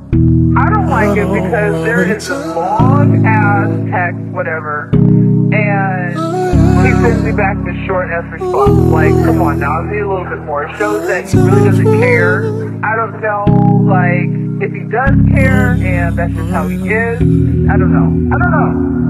I don't like it because there is this long ass text, whatever, and he sends me back this short ass response. Like, come on now, I need a little bit more. It shows that he really doesn't care. I don't know, like, if he does care and that's just how he is. I don't know.